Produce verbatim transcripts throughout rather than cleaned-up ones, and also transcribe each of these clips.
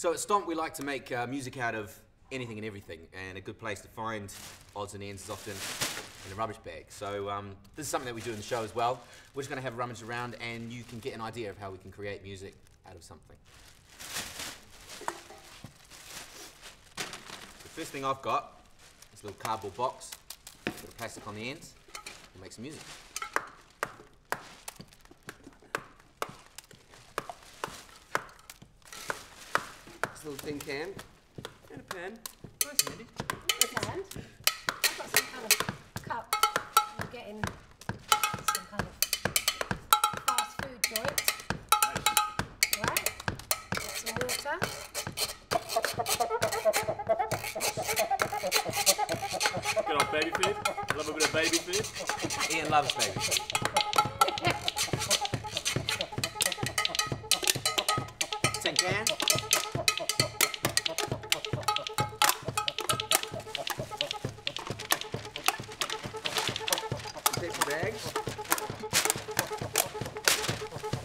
So at Stomp, we like to make uh, music out of anything and everything, and a good place to find odds and ends is often in a rubbish bag. So um, this is something that we do in the show as well. We're just going to have a rummage around, and you can get an idea of how we can create music out of something. The first thing I've got is a little cardboard box with a plastic on the ends. We'll make some music. This little tin can and a pen. Nice, Andy. And I've got some kind of cup. I'm getting some kind of fast food joint. Right? Got some water. Good old baby food. Love a bit of baby food. Ian loves baby food. Tin can. Paper bag.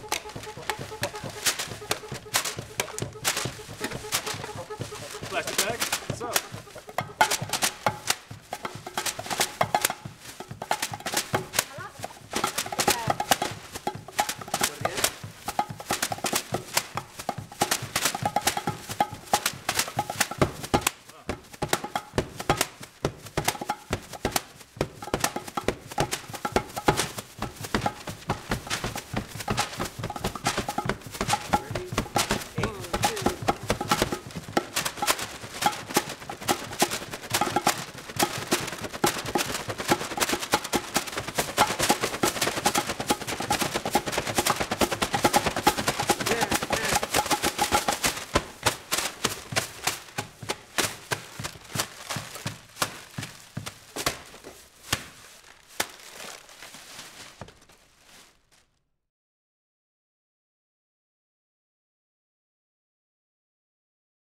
Plastic bag.